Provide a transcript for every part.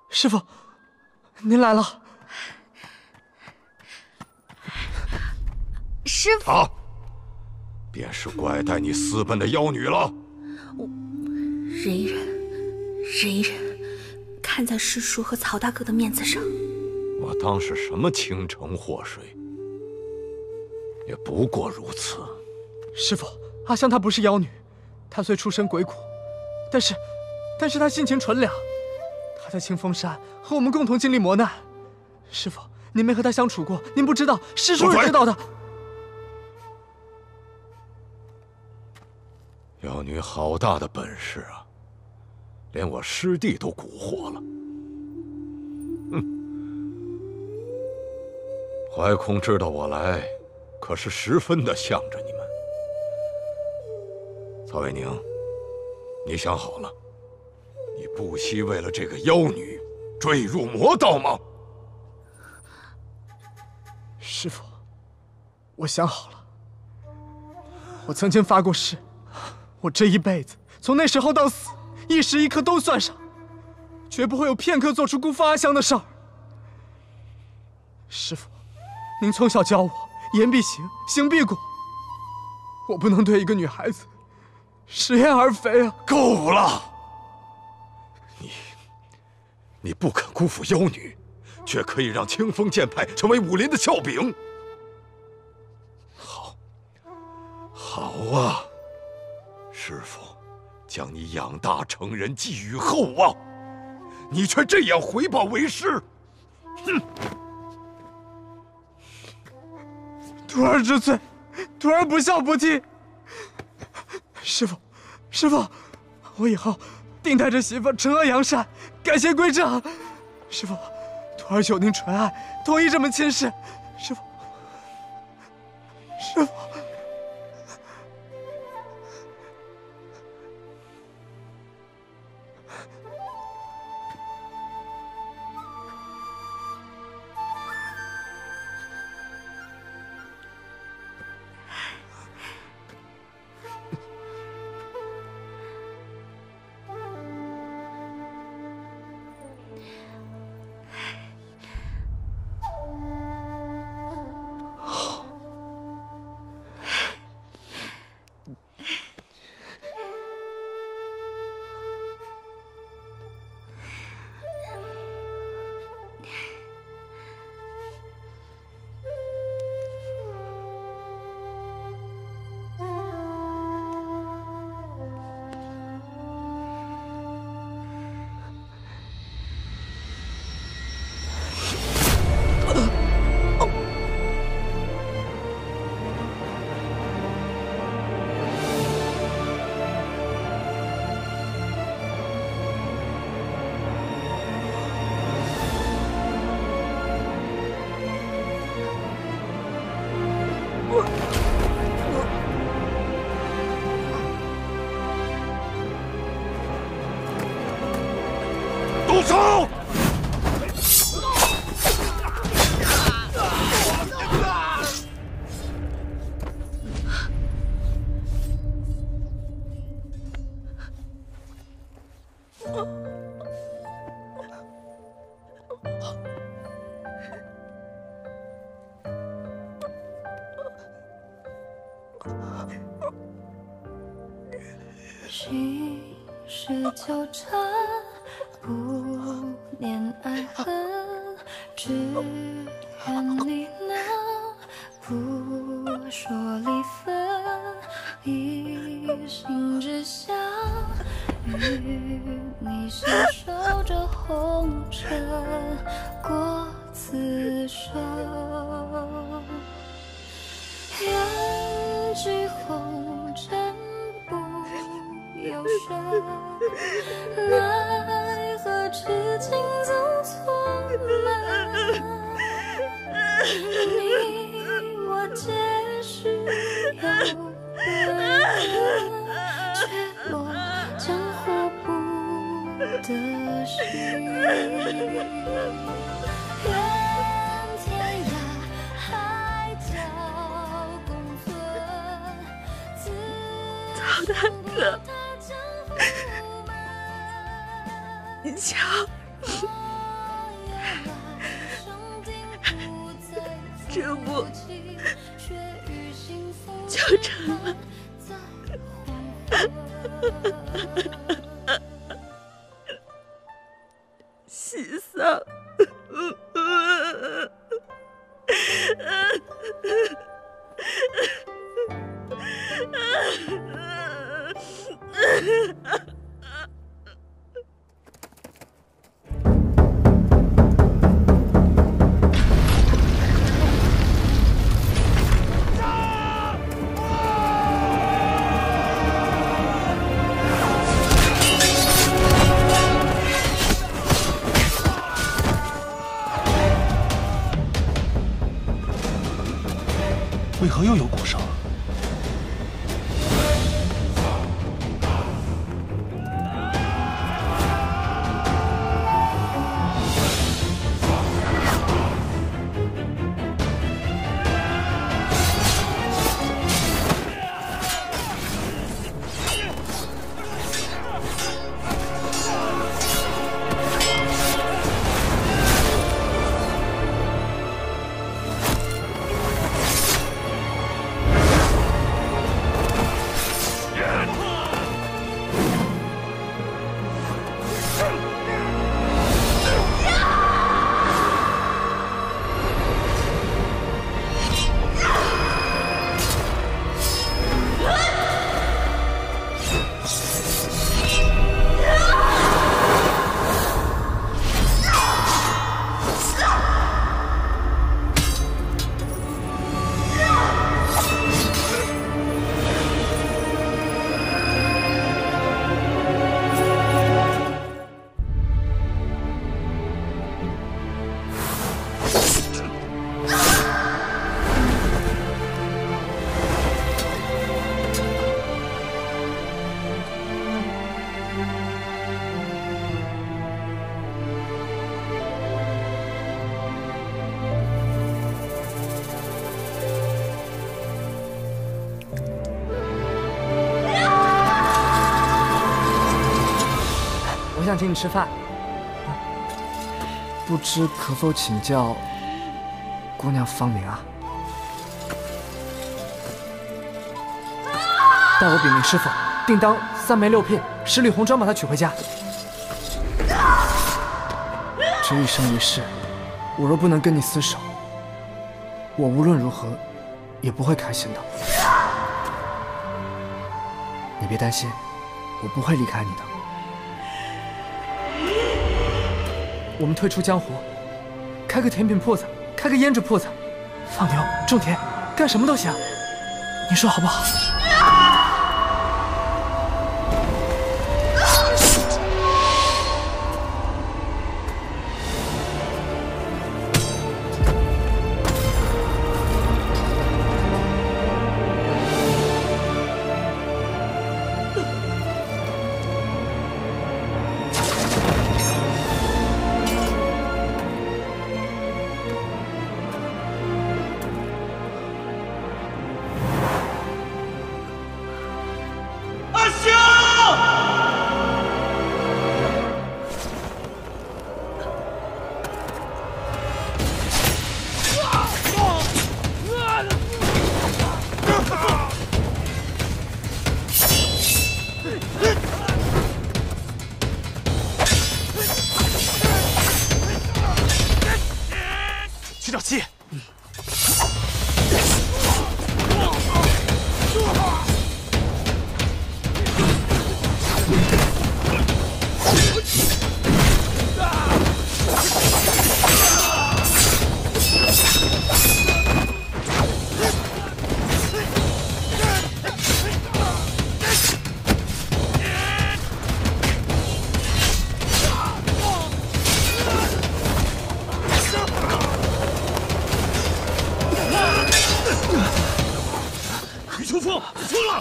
师傅，您来了。 师傅， 她便是拐带你私奔的妖女了。 忍一忍，忍一忍，看在师叔和曹大哥的面子上， 我当是什么倾城祸水，也不过如此。 师傅，阿香她不是妖女，她虽出身鬼谷，但是她性情纯良。她在清风山和我们共同经历磨难。师傅，您没和她相处过，您不知道，师叔是知道的。 妖女好大的本事啊，连我师弟都蛊惑了。怀空知道我来，可是十分的向着你们。曹卫宁，你想好了，你不惜为了这个妖女坠入魔道吗？ 师傅，我想好了。我曾经发过誓，我这一辈子从那时候到死，一时一刻都算上，绝不会有片刻做出辜负阿香的事儿。师傅，您从小教我言必行，行必果，我不能对一个女孩子食言而肥啊！ 够了！你不肯辜负妖女，却可以让清风剑派成为武林的笑柄。好啊，师父将你养大成人，寄予厚望，你却这样回报为师，哼！ 徒儿知罪，徒儿不孝不悌。师父，师父，我以后定带着媳妇惩恶扬善，改邪归正。师父，徒儿求您纯爱，同意这门亲事。师父，师父。 动手！ 心事纠缠，不念爱恨，只愿你能不说离分，一心只想与你携手这红尘过此生。愿举红尘不由身，奈何痴情总错门。你我皆是有缘，却落江湖不得寻。愿天涯海角共存。 曹大哥，你瞧， 这不就成了？喜丧。 为何又有鼓声？ 我想请你吃饭，不知可否请教姑娘芳名啊？待我禀明师傅，定当3枚6片10里红妆把她娶回家。这一生一世，我若不能跟你厮守，我无论如何也不会开心的。你别担心，我不会离开你的。我们退出江湖，开个甜品铺子，开个胭脂铺子，放牛种田，干什么都行。你说好不好？ 去找七。余秋风，疯了！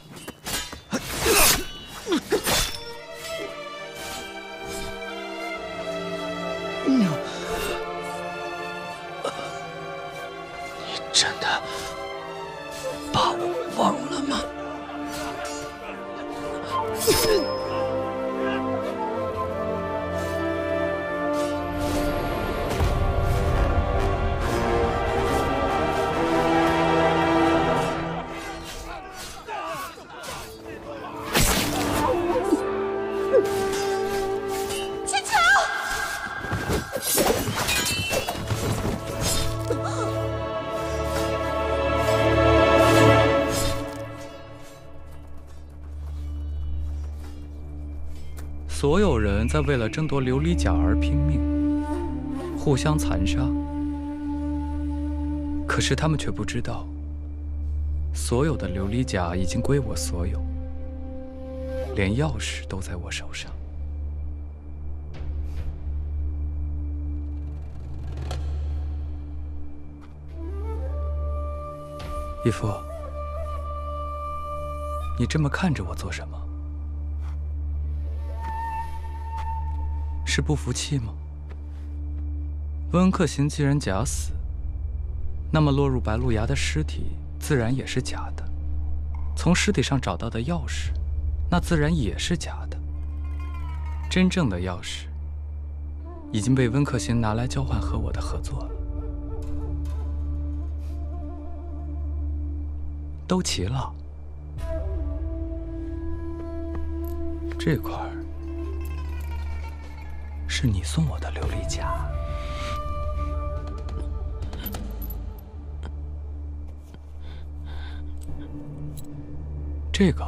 你真的把我忘了吗？ 所有人在为了争夺琉璃甲而拼命，互相残杀。可是他们却不知道，所有的琉璃甲已经归我所有，连钥匙都在我手上。义父，你这么看着我做什么？是不服气吗？温客行既然假死，那么落入白鹿崖的尸体自然也是假的。从尸体上找到的钥匙，那自然也是假的。真正的钥匙已经被温客行拿来交换和我的合作了。都齐了，这块儿是你送我的琉璃甲，这个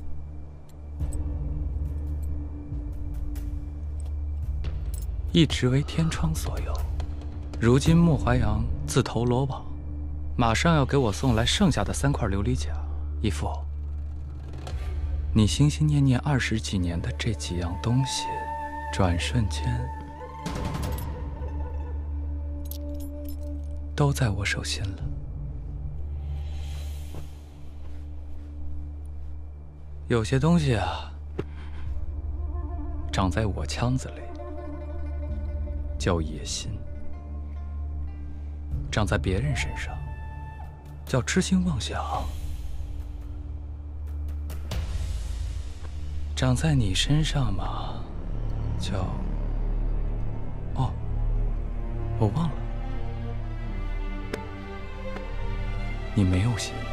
一直为天窗所有，如今莫怀阳自投罗网。马上要给我送来剩下的3块琉璃甲，义父，你心心念念20几年的这几样东西，转瞬间都在我手心了。有些东西啊，长在我腔子里叫野心，长在别人身上叫痴心妄想，长在你身上嘛，叫……哦，我忘了，你没有心。